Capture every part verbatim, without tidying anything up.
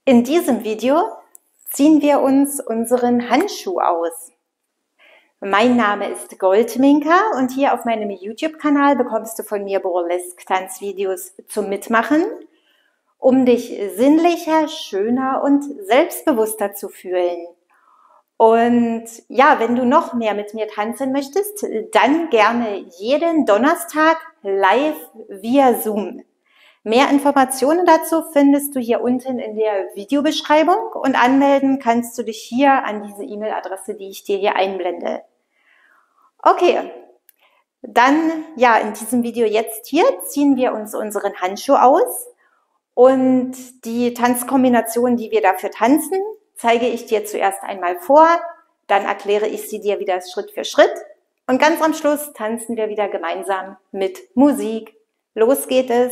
In diesem Video ziehen wir uns unseren Handschuh aus. Mein Name ist Goldminka und hier auf meinem YouTube-Kanal bekommst du von mir Burlesque-Tanzvideos zum Mitmachen, um dich sinnlicher, schöner und selbstbewusster zu fühlen. Und ja, wenn du noch mehr mit mir tanzen möchtest, dann gerne jeden Donnerstag live via Zoom. Mehr Informationen dazu findest du hier unten in der Videobeschreibung und anmelden kannst du dich hier an diese E-Mail-Adresse, die ich dir hier einblende. Okay, dann ja, in diesem Video jetzt hier ziehen wir uns unseren Handschuh aus und die Tanzkombination, die wir dafür tanzen, zeige ich dir zuerst einmal vor, dann erkläre ich sie dir wieder Schritt für Schritt und ganz am Schluss tanzen wir wieder gemeinsam mit Musik. Los geht es!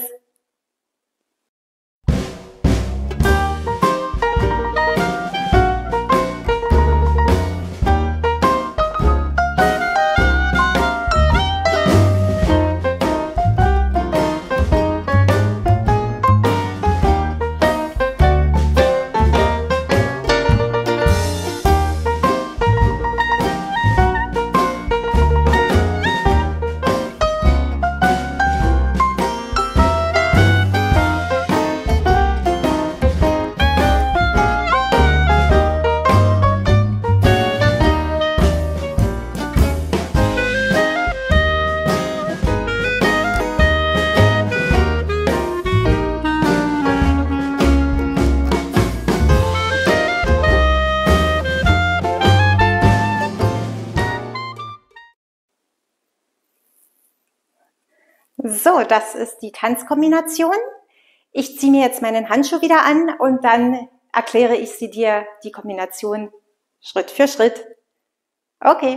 So, das ist die Tanzkombination. Ich ziehe mir jetzt meinen Handschuh wieder an und dann erkläre ich sie dir, die Kombination Schritt für Schritt. Okay.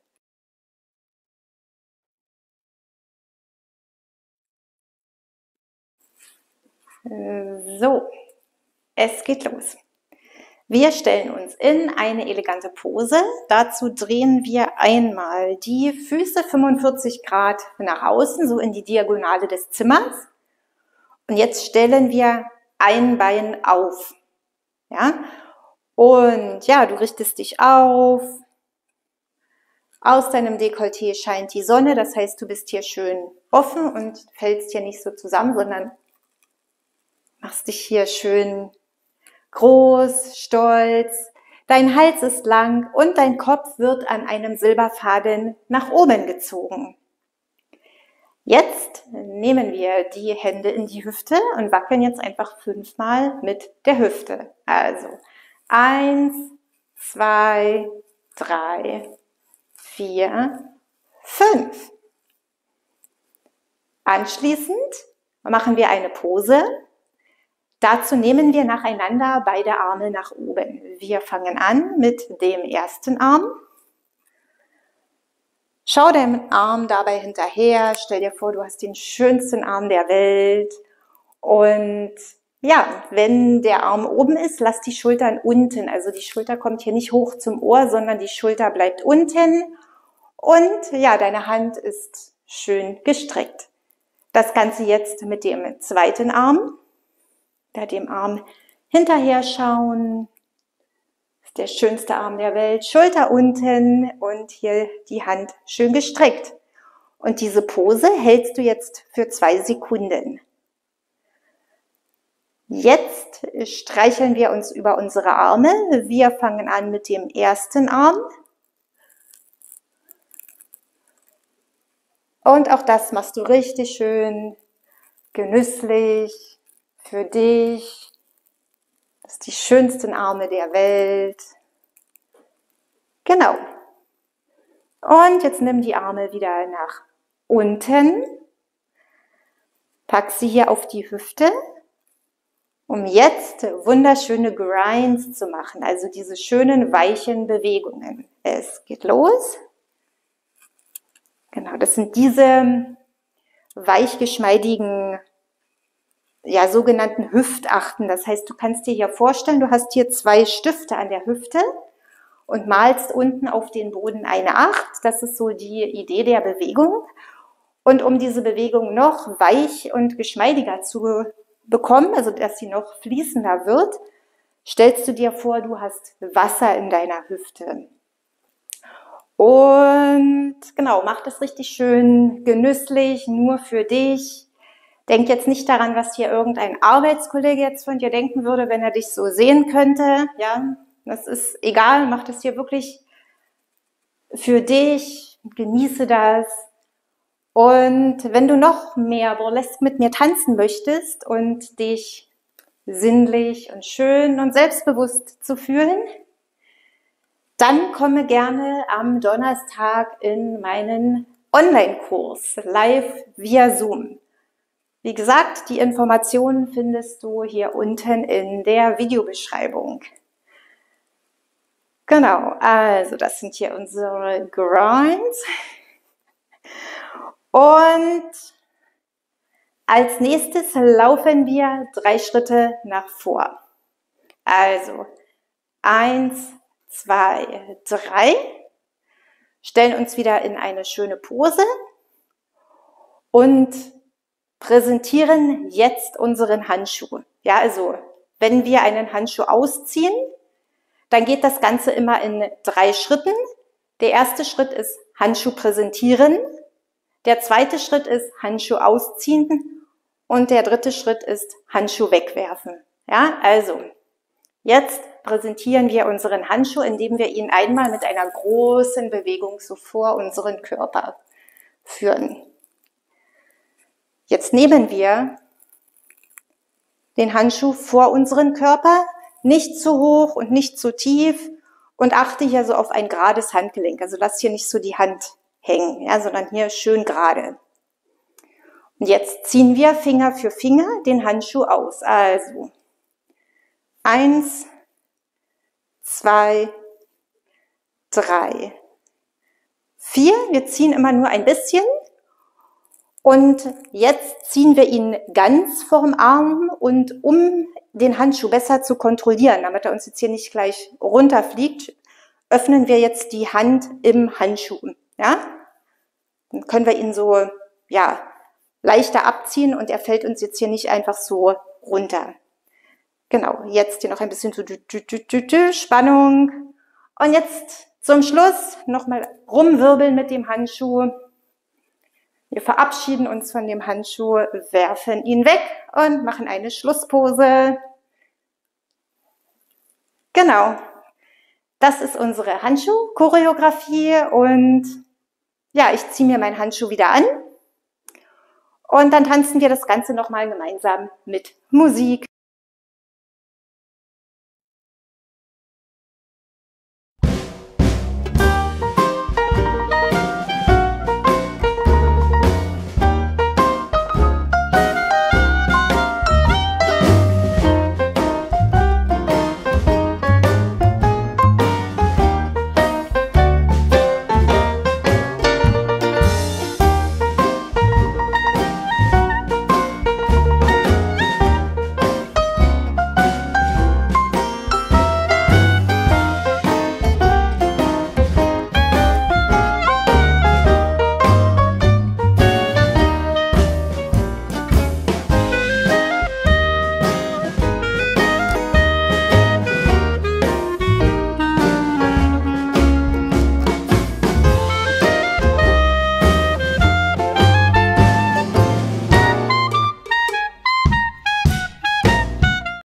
So, es geht los. Wir stellen uns in eine elegante Pose. Dazu drehen wir einmal die Füße fünfundvierzig Grad nach außen, so in die Diagonale des Zimmers. Und jetzt stellen wir ein Bein auf. Ja? Und ja, du richtest dich auf. Aus deinem Dekolleté scheint die Sonne, das heißt, du bist hier schön offen und fällst hier nicht so zusammen, sondern machst dich hier schön groß, stolz, dein Hals ist lang und dein Kopf wird an einem Silberfaden nach oben gezogen. Jetzt nehmen wir die Hände in die Hüfte und wackeln jetzt einfach fünfmal mit der Hüfte. Also eins, zwei, drei, vier, fünf. Anschließend machen wir eine Pose. Dazu nehmen wir nacheinander beide Arme nach oben. Wir fangen an mit dem ersten Arm. Schau deinem Arm dabei hinterher. Stell dir vor, du hast den schönsten Arm der Welt. Und ja, wenn der Arm oben ist, lass die Schultern unten. Also die Schulter kommt hier nicht hoch zum Ohr, sondern die Schulter bleibt unten. Und ja, deine Hand ist schön gestreckt. Das Ganze jetzt mit dem zweiten Arm. Da dem Arm hinterher schauen. Das ist der schönste Arm der Welt. Schulter unten und hier die Hand schön gestreckt. Und diese Pose hältst du jetzt für zwei Sekunden. Jetzt streicheln wir uns über unsere Arme. Wir fangen an mit dem ersten Arm. Und auch das machst du richtig schön genüsslich. Für dich, das sind die schönsten Arme der Welt. Genau. Und jetzt nimm die Arme wieder nach unten. Pack sie hier auf die Hüfte, um jetzt wunderschöne Grinds zu machen, also diese schönen, weichen Bewegungen. Es geht los. Genau, das sind diese weichgeschmeidigen ja, sogenannten Hüftachten. Das heißt, du kannst dir hier vorstellen, du hast hier zwei Stifte an der Hüfte und malst unten auf den Boden eine Acht. Das ist so die Idee der Bewegung. Und um diese Bewegung noch weich und geschmeidiger zu bekommen, also dass sie noch fließender wird, stellst du dir vor, du hast Wasser in deiner Hüfte. Und genau, mach das richtig schön genüsslich, nur für dich. Denk jetzt nicht daran, was hier irgendein Arbeitskollege jetzt von dir denken würde, wenn er dich so sehen könnte. Ja, das ist egal, mach das hier wirklich für dich, genieße das. Und wenn du noch mehr Burlesque mit mir tanzen möchtest und dich sinnlich und schön und selbstbewusst zu fühlen, dann komme gerne am Donnerstag in meinen Online-Kurs live via Zoom. Wie gesagt, die Informationen findest du hier unten in der Videobeschreibung. Genau, also das sind hier unsere Grinds. Und als nächstes laufen wir drei Schritte nach vor. Also eins, zwei, drei. Stellen uns wieder in eine schöne Pose und präsentieren jetzt unseren Handschuh. Ja, also wenn wir einen Handschuh ausziehen, dann geht das Ganze immer in drei Schritten. Der erste Schritt ist Handschuh präsentieren. Der zweite Schritt ist Handschuh ausziehen und der dritte Schritt ist Handschuh wegwerfen. Ja, also jetzt präsentieren wir unseren Handschuh, indem wir ihn einmal mit einer großen Bewegung so vor unseren Körper führen. Jetzt nehmen wir den Handschuh vor unseren Körper, nicht zu hoch und nicht zu tief und achte hier so auf ein gerades Handgelenk. Also lass hier nicht so die Hand hängen, ja, sondern hier schön gerade. Und jetzt ziehen wir Finger für Finger den Handschuh aus. Also eins, zwei, drei, vier. Wir ziehen immer nur ein bisschen. Und jetzt ziehen wir ihn ganz vorm Arm und um den Handschuh besser zu kontrollieren, damit er uns jetzt hier nicht gleich runterfliegt, öffnen wir jetzt die Hand im Handschuh. Ja? Dann können wir ihn so ja, leichter abziehen und er fällt uns jetzt hier nicht einfach so runter. Genau, jetzt hier noch ein bisschen so Spannung. Und jetzt zum Schluss nochmal rumwirbeln mit dem Handschuh. Wir verabschieden uns von dem Handschuh, werfen ihn weg und machen eine Schlusspose. Genau, das ist unsere Handschuh-Choreografie und ja, ich ziehe mir meinen Handschuh wieder an und dann tanzen wir das Ganze nochmal gemeinsam mit Musik.